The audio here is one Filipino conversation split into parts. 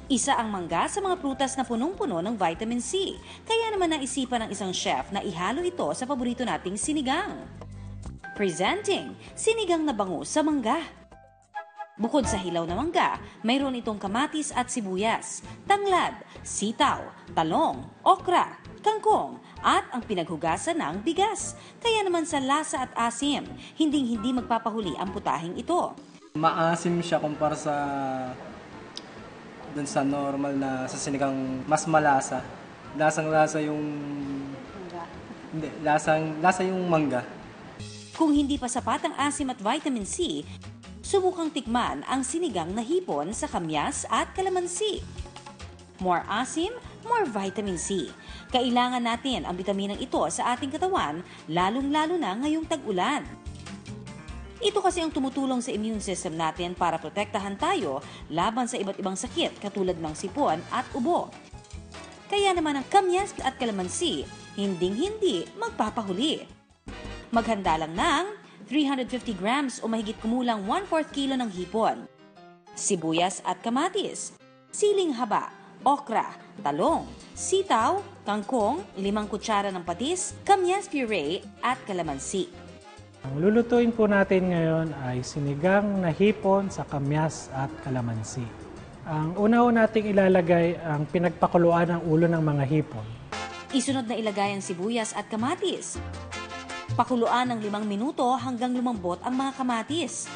Isa ang mangga sa mga prutas na punong-puno ng vitamin C. Kaya naman naisipan ng isang chef na ihalo ito sa paborito nating sinigang. Presenting, sinigang na bangus sa mangga. Bukod sa hilaw na mangga, mayroon itong kamatis at sibuyas, tanglad, sitaw, talong, okra, kangkong, at ang pinaghugasan ng bigas. Kaya naman sa lasa at asim, hinding-hindi magpapahuli ang putahing ito. Maasim siya kumpara sa dun sa normal na sa sinigang, mas malasa. Lasang-lasa yung mangga. Hindi, lasa yung mangga. Kung hindi pa sapat ang asim at vitamin C, subukang tikman ang sinigang na hipon sa kamyas at kalamansi. More asim, more vitamin C. Kailangan natin ang bitaminang ito sa ating katawan, lalong-lalo na ngayong tag-ulan. Ito kasi ang tumutulong sa immune system natin para protektahan tayo laban sa iba't ibang sakit katulad ng sipon at ubo. Kaya naman ang kamyas at kalamansi, hinding-hindi magpapahuli. Maghanda lang ng 350 grams o mahigit kumulang 1/4 kilo ng hipon, sibuyas at kamatis, siling haba, okra, talong, sitaw, kangkong, 5 kutsara ng patis, kamyas puree at kalamansi. Ang lulutuin po natin ngayon ay sinigang na hipon sa kamyas at kalamansi. Ang una nating ilalagay ang pinagpakuluan ng ulo ng mga hipon. Isunod na ilagay ang sibuyas at kamatis. Pakuluan ng 5 minuto hanggang lumambot ang mga kamatis.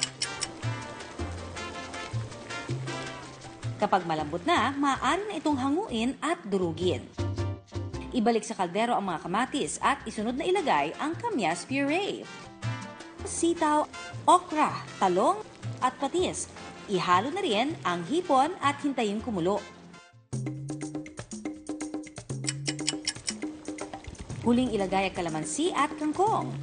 Kapag malambot na, maaari na itong hanguin at durugin. Ibalik sa kaldero ang mga kamatis at isunod na ilagay ang kamyas puree, sitaw, okra, talong at patis. Ihalo na rin ang hipon at hintayin kumulo. Huling ilagay ang kalamansi at kangkong.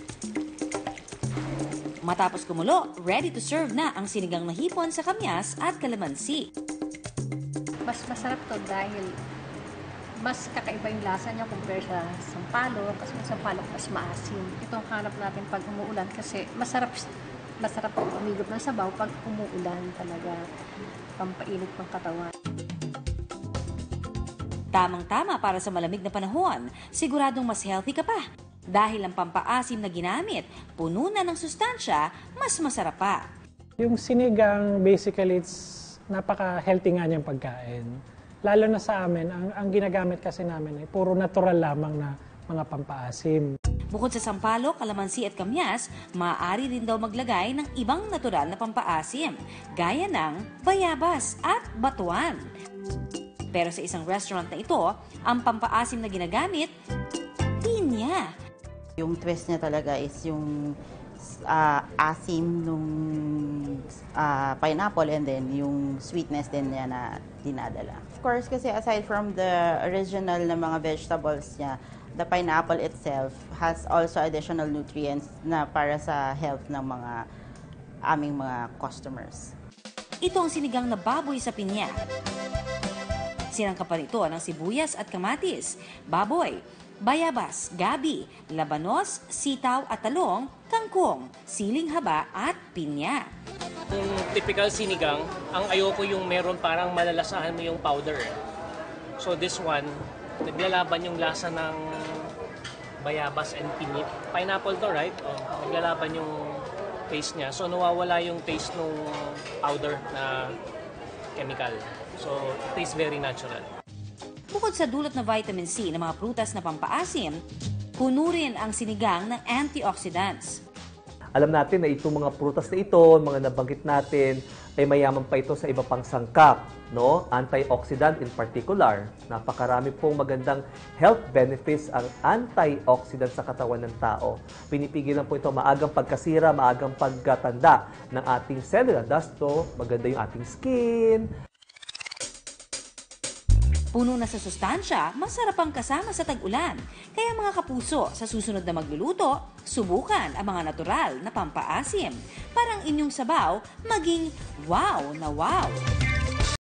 Matapos kumulo, ready to serve na ang sinigang na hipon sa kamyas at kalamansi. Mas masarap to dahil mas kakaiba yung lasa niya compare sa sampalok kasi yung sampalok mas maasim. Ito ang hanap natin pag umuulan kasi masarap umigop ng sabaw pag umuulan talaga. Pampainit ng katawan. Tamang-tama para sa malamig na panahon, siguradong mas healthy ka pa. Dahil ang pampaasim na ginamit, puno na ng sustansya, mas masarap pa. Yung sinigang, basically, napaka-healthy nga niyang pagkain. Lalo na sa amin, ang ginagamit kasi namin ay puro natural lamang na mga pampaasim. Bukod sa sampalok, kalamansi at kamyas, maaari rin daw maglagay ng ibang natural na pampaasim, gaya ng bayabas at batuan. Pero sa isang restaurant na ito, ang pampaasim na ginagamit, pinya. Yung twist niya talaga is yung asim nung pineapple and then yung sweetness din niya na dinadala. Of course, kasi aside from the original na mga vegetables niya, the pineapple itself has also additional nutrients na para sa health ng mga aming mga customers. Ito ang sinigang na baboy sa pinya. Sinangkapan ito ng sibuyas at kamatis, baboy, bayabas, gabi, labanos, sitaw at talong, kangkong, siling haba at pinya. Yung typical sinigang, ang ayoko yung meron parang malalasahan mo yung powder. So this one, naglalaban yung lasa ng bayabas and pinip. Pineapple to, right? Naglalaban yung taste niya. So nawawala yung taste ng powder na chemical. So it tastes very natural. Bukod sa dulot na vitamin C ng mga prutas na pampaasim, puno rin ang sinigang ng antioxidants. Alam natin na itong mga prutas na ito, mga nabanggit natin, ay mayaman pa ito sa iba pang sangkap, no? Antioxidant in particular. Napakarami pong magandang health benefits ang antioxidant sa katawan ng tao. Pinipigilan po ito maagang pagkasira, maagang pagkatanda ng ating selula. Thus, maganda yung ating skin. Puno na sa sustansya, masarap ang kasama sa tag-ulan. Kaya mga kapuso, sa susunod na magluluto, subukan ang mga natural na pampaasim. Para ang inyong sabaw maging wow na wow!